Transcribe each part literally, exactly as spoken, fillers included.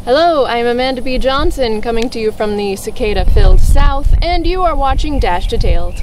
Hello, I'm Amanda B. Johnson, coming to you from the cicada-filled South, and you are watching Dash Detailed.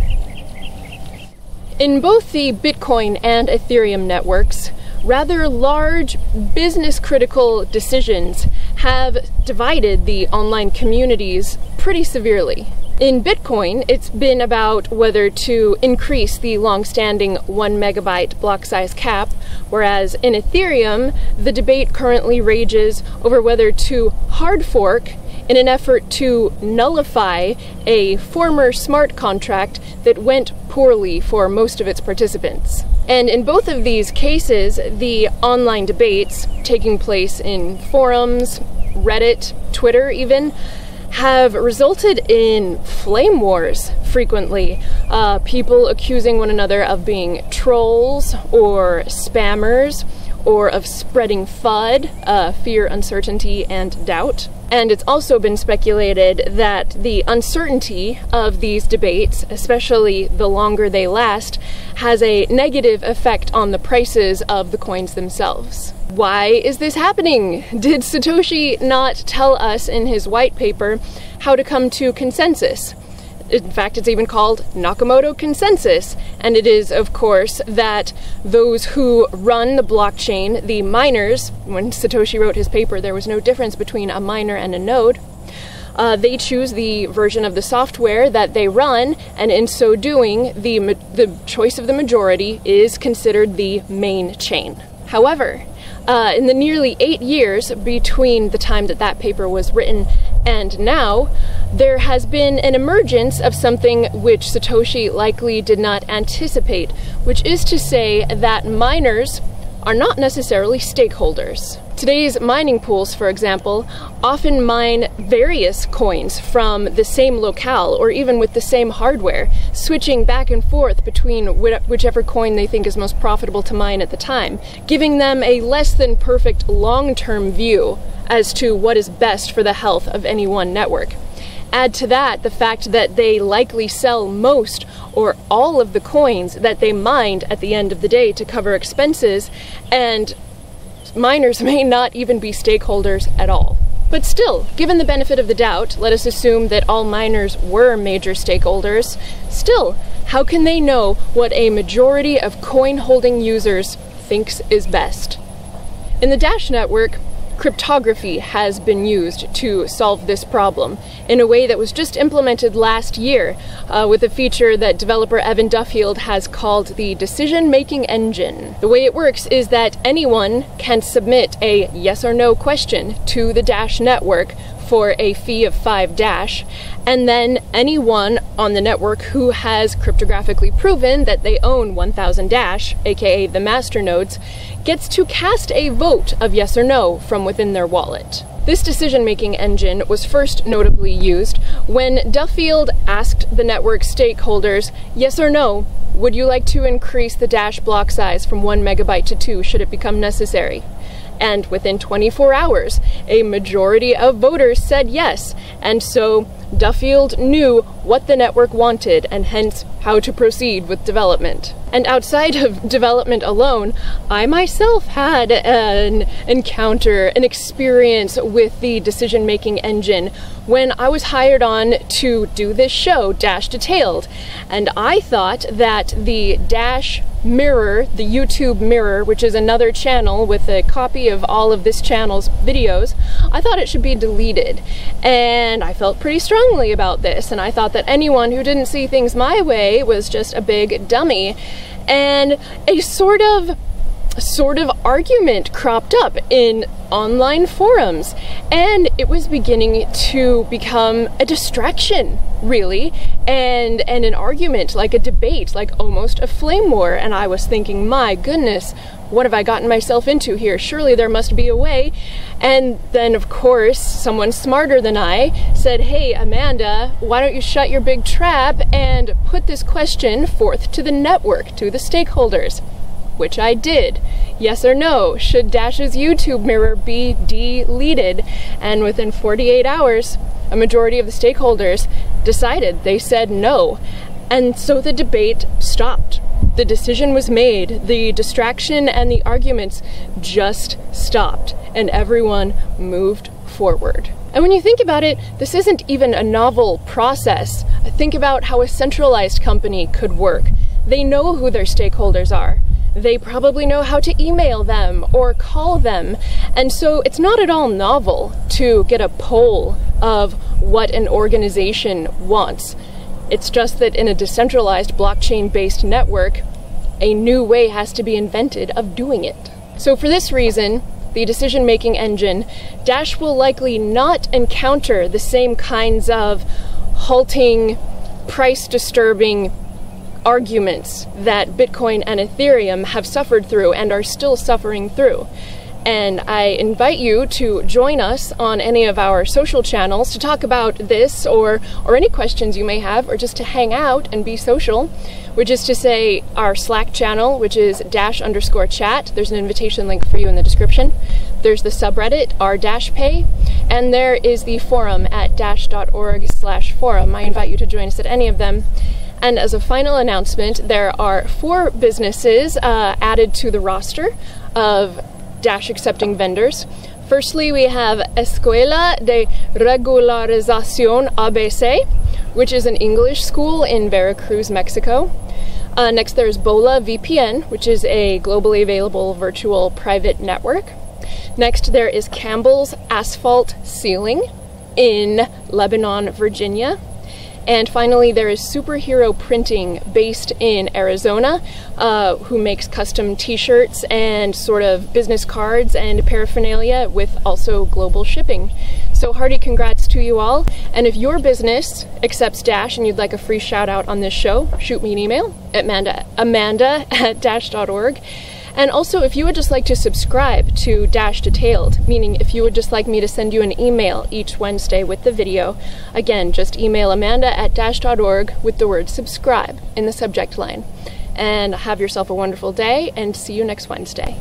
In both the Bitcoin and Ethereum networks, rather large business-critical decisions have divided the online communities pretty severely. In Bitcoin, it's been about whether to increase the long-standing one megabyte block size cap, whereas in Ethereum, the debate currently rages over whether to hard fork in an effort to nullify a former smart contract that went poorly for most of its participants. And in both of these cases, the online debates taking place in forums, Reddit, Twitter even, have resulted in flame wars frequently. Uh, people accusing one another of being trolls or spammers, or of spreading FUD, uh, fear, uncertainty, and doubt. And it's also been speculated that the uncertainty of these debates, especially the longer they last, has a negative effect on the prices of the coins themselves. Why is this happening? Did Satoshi not tell us in his white paper how to come to consensus? In fact, it's even called Nakamoto Consensus, and it is, of course, that those who run the blockchain, the miners, when Satoshi wrote his paper, there was no difference between a miner and a node. Uh, they choose the version of the software that they run, and in so doing, the, the choice of the majority is considered the main chain. However, uh, in the nearly eight years between the time that that paper was written and now, there has been an emergence of something which Satoshi likely did not anticipate, which is to say that miners are not necessarily stakeholders. Today's mining pools, for example, often mine various coins from the same locale or even with the same hardware, switching back and forth between wh whichever coin they think is most profitable to mine at the time, giving them a less than perfect long-term view as to what is best for the health of any one network. Add to that the fact that they likely sell most or all of the coins that they mined at the end of the day to cover expenses, and miners may not even be stakeholders at all. But still, given the benefit of the doubt, let us assume that all miners were major stakeholders. Still, how can they know what a majority of coin-holding users thinks is best? In the Dash network, cryptography has been used to solve this problem in a way that was just implemented last year uh, with a feature that developer Evan Duffield has called the decision-making engine. The way it works is that anyone can submit a yes or no question to the Dash network for a fee of five Dash, and then anyone on the network who has cryptographically proven that they own one thousand Dash, aka the master nodes, gets to cast a vote of yes or no from within their wallet. This decision-making engine was first notably used when Duffield asked the network stakeholders, yes or no, would you like to increase the Dash block size from one megabyte to two should it become necessary? And within twenty-four hours, a majority of voters said yes, and so Duffield knew what the network wanted and hence how to proceed with development. And outside of development alone, I myself had an encounter, an experience with the decision-making engine when I was hired on to do this show, Dash Detailed. And I thought that the Dash Mirror, the YouTube Mirror, which is another channel with a copy of all of this channel's videos, I thought it should be deleted. And I felt pretty strongly about this, and I thought that anyone who didn't see things my way was just a big dummy. And a sort of sort of argument cropped up in online forums, and it was beginning to become a distraction, really, and and an argument, like a debate, like almost a flame war. And I was thinking, my goodness, what have I gotten myself into here? Surely there must be a way. And then, of course, someone smarter than I said, hey, Amanda, why don't you shut your big trap and put this question forth to the network, to the stakeholders? Which I did. Yes or no, should Dash's YouTube Mirror be deleted? And within forty-eight hours, a majority of the stakeholders decided. They said no. And so the debate stopped. the decision was made, the distraction and the arguments just stopped, and everyone moved forward. And when you think about it, this isn't even a novel process. Think about how a centralized company could work. They know who their stakeholders are. They probably know how to email them or call them. And so it's not at all novel to get a poll of what an organization wants. It's just that in a decentralized blockchain-based network, a new way has to be invented of doing it. So for this reason, the decision-making engine, Dash will likely not encounter the same kinds of halting, price-disturbing arguments that Bitcoin and Ethereum have suffered through and are still suffering through. And I invite you to join us on any of our social channels to talk about this or, or any questions you may have, or just to hang out and be social, which is to say our Slack channel, which is dash underscore chat. There's an invitation link for you in the description. There's the subreddit, r dash pay, and there is the forum at dash dot org slash forum. I invite you to join us at any of them. And as a final announcement, there are four businesses uh, added to the roster of Dash accepting vendors. Firstly, we have Escuela de Regularizacion A B C, which is an English school in Veracruz, Mexico. Uh, next, there's Bola V P N, which is a globally available virtual private network. Next, there is Campbell's Asphalt Ceiling in Lebanon, Virginia. And finally, there is Superhero Printing based in Arizona, uh, who makes custom t-shirts and sort of business cards and paraphernalia with also global shipping. So hearty congrats to you all. And if your business accepts Dash and you'd like a free shout out on this show, shoot me an email at Amanda, Amanda at dash dot org. And also, if you would just like to subscribe to Dash Detailed, meaning if you would just like me to send you an email each Wednesday with the video, again, just email Amanda at dash dot org with the word subscribe in the subject line. And have yourself a wonderful day, and see you next Wednesday.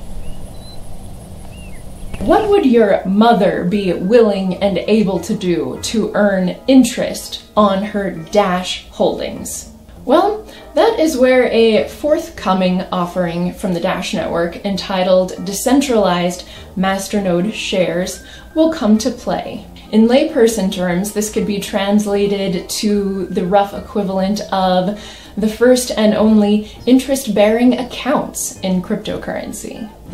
What would your mother be willing and able to do to earn interest on her Dash holdings? Well, that is where a forthcoming offering from the Dash network entitled Decentralized Masternode Shares will come to play. In layperson terms, this could be translated to the rough equivalent of the first and only interest-bearing accounts in cryptocurrency.